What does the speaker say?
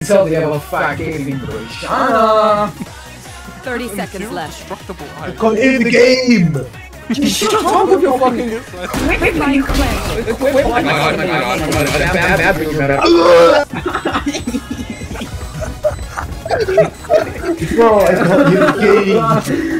Tell the other fucking English. Shana! 30 seconds left. Indestructible iron. Come in the game! Shut up with your fucking Quit my claim. equipment! Oh my god, Bro, I got you the game!